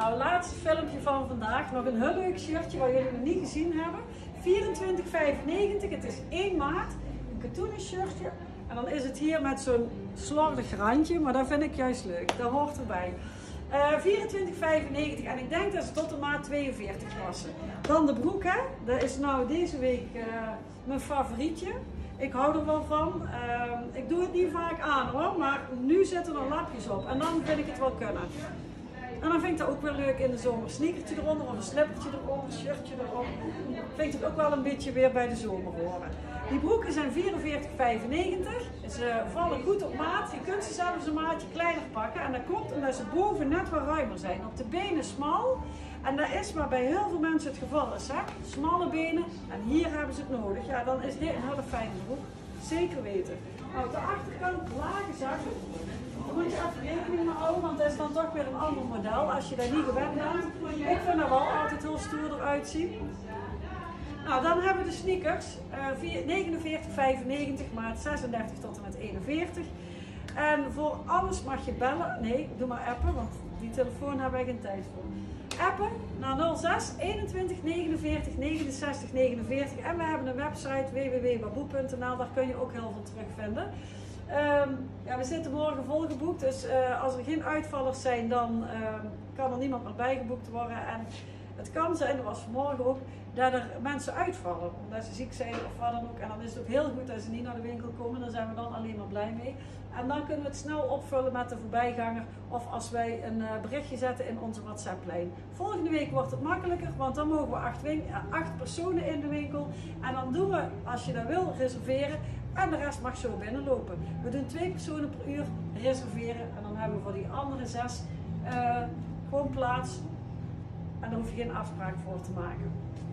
Nou, laatste filmpje van vandaag. Nog een heel leuk shirtje wat jullie nog niet gezien hebben. 24,95. Het is 1 maat. Een katoenen shirtje. En dan is het hier met zo'n slordig randje. Maar dat vind ik juist leuk. Dat hoort erbij. 24,95 en ik denk dat ze tot de maat 42 passen. Dan de broek, hè. Dat is nou deze week mijn favorietje. Ik hou er wel van. Ik doe het niet vaak aan hoor, maar nu zitten er lapjes op en dan vind ik het wel kunnen. En dan vind ik dat ook wel leuk in de zomer. Sneakertje eronder of een slippertje eronder, shirtje erop. Vind ik het ook wel een beetje weer bij de zomer horen. Die broeken zijn 44,95. Ze vallen goed op maat. Je kunt ze zelfs een maatje kleiner pakken. En dat komt omdat ze boven net wat ruimer zijn. Op de benen smal. En dat is maar bij heel veel mensen het geval is. Hè? Smalle benen. En hier hebben ze het nodig. Ja, dan is dit een hele fijne broek. Zeker weten. Nou, op de achterkant lage zakken. Daar moet je even rekening mee houden, want dat is dan toch weer een ander model als je daar niet gewend bent. Ik vind dat wel altijd heel stoer eruit zien. Nou, dan hebben we de sneakers. 49,95 maat 36 tot en met 41. En voor alles mag je bellen. Nee, doe maar appen, want die telefoon hebben wij geen tijd voor. Appen naar 06 21 49 69 49. En we hebben een website www.baboe.nl, daar kun je ook heel veel terugvinden. Ja, we zitten morgen volgeboekt, dus als er geen uitvallers zijn, dan kan er niemand meer bijgeboekt worden. En het kan zijn, dat was vanmorgen ook, dat er mensen uitvallen, omdat ze ziek zijn of wat dan ook. En dan is het ook heel goed dat ze niet naar de winkel komen, daar zijn we dan alleen maar blij mee. En dan kunnen we het snel opvullen met de voorbijganger of als wij een berichtje zetten in onze WhatsApp-lijn. Volgende week wordt het makkelijker, want dan mogen we 8 personen in de winkel. En dan doen we, als je dat wil, reserveren. En de rest mag zo binnenlopen. We doen 2 personen per uur reserveren. En dan hebben we voor die andere 6 gewoon plaats. En daar hoef je geen afspraak voor te maken.